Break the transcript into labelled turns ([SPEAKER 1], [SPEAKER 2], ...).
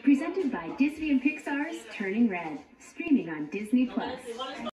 [SPEAKER 1] Presented by Disney and Pixar's Turning Red. Streaming on Disney+.